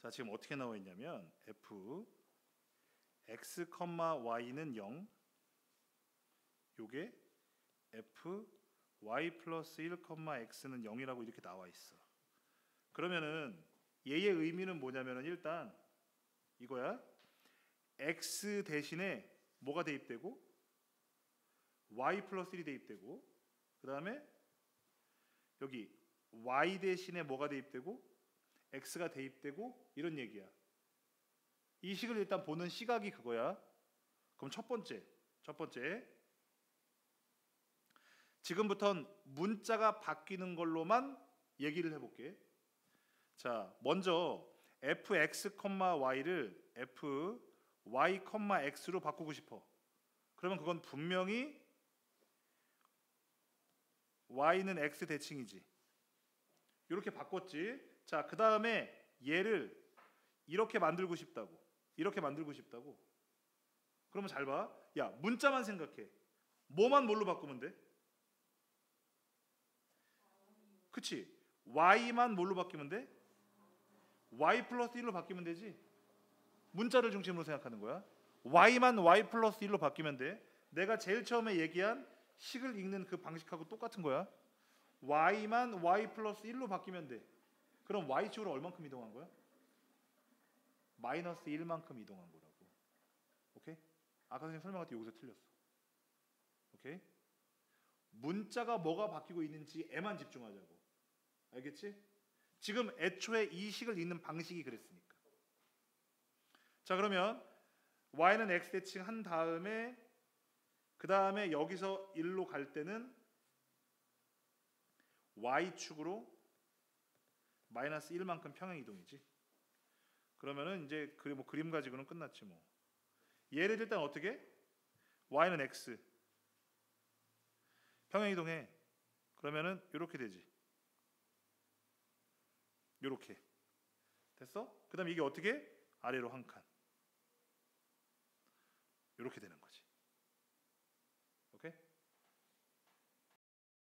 자, 지금 어떻게 나와 있냐면 f x, y는 0, 요게 f y 플러스 1, x는 0이라고 이렇게 나와 있어. 그러면은 얘의 의미는 뭐냐면은 일단 이거야. x 대신에 뭐가 대입되고 y 플러스 1이 대입되고, 그 다음에 여기 y 대신에 뭐가 대입되고 x가 대입되고, 이런 얘기야. 이 식을 일단 보는 시각이 그거야. 그럼 첫 번째 지금부터는 문자가 바뀌는 걸로만 얘기를 해볼게. 자, 먼저 fx, y를 fy, x로 바꾸고 싶어. 그러면 그건 분명히 y는 x 대칭이지. 이렇게 바꿨지. 자, 그 다음에 얘를 이렇게 만들고 싶다고. 그러면 잘 봐. 야, 문자만 생각해. 뭐만 뭘로 바꾸면 돼? 그치? y만 뭘로 바뀌면 돼? y 플러스 1로 바뀌면 되지. 문자를 중심으로 생각하는 거야. y만 y 플러스 1로 바뀌면 돼. 내가 제일 처음에 얘기한 식을 읽는 그 방식하고 똑같은 거야. y만 y 플러스 1로 바뀌면 돼. 그럼 y축으로 얼만큼 이동한 거야? 마이너스 1만큼 이동한 거라고. 오케이? 아까 선생님 설명할 때 여기서 틀렸어. 오케이? 문자가 뭐가 바뀌고 있는지에만 집중하자고. 알겠지? 지금 애초에 이 식을 읽는 방식이 그랬으니까. 자, 그러면 y는 x 대칭 한 다음에 그 다음에 여기서 1로 갈 때는 y축으로 마이너스 1만큼 평행 이동이지. 그러면은 이제 그림 가지고는 끝났지 뭐. 얘를 일단 어떻게? y는 x 평행 이동해. 그러면은 이렇게 되지. 이렇게 됐어? 그 다음에 이게 어떻게? 아래로 한 칸. 이렇게 되는 거지. 오케이?